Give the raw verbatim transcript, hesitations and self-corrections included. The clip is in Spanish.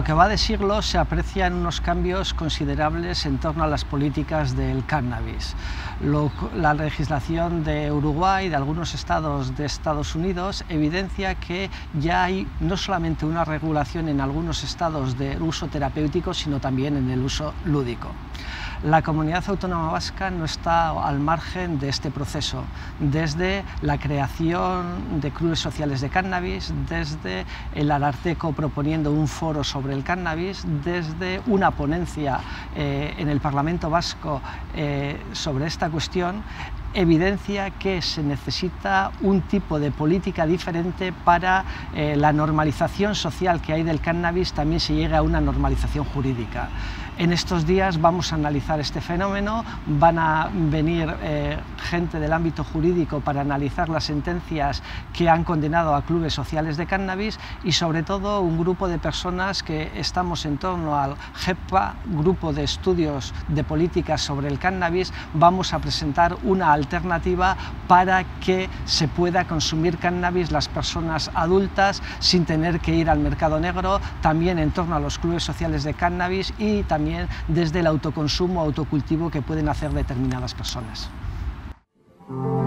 lo que va de siglo se aprecian unos cambios considerables en torno a las políticas del cannabis. Lo, la legislación de Uruguay y de algunos estados de Estados Unidos evidencia que ya hay no solamente una regulación en algunos estados del uso terapéutico, sino también en el uso lúdico. La Comunidad Autónoma Vasca no está al margen de este proceso, desde la creación de clubes sociales de cannabis, desde el Ararteko proponiendo un foro sobre el cannabis, desde una ponencia eh, en el Parlamento Vasco eh, sobre esta cuestión, evidencia que se necesita un tipo de política diferente para eh, la normalización social que hay del cannabis, también se llegue a una normalización jurídica. En estos días vamos a analizar este fenómeno, van a venir eh, gente del ámbito jurídico para analizar las sentencias que han condenado a clubes sociales de cannabis y sobre todo un grupo de personas que estamos en torno al GEPA, Grupo de Estudios de Políticas sobre el Cannabis. Vamos a presentar una alternativa para que se pueda consumir cannabis las personas adultas sin tener que ir al mercado negro, también en torno a los clubes sociales de cannabis y también También desde el autoconsumo, autocultivo que pueden hacer determinadas personas.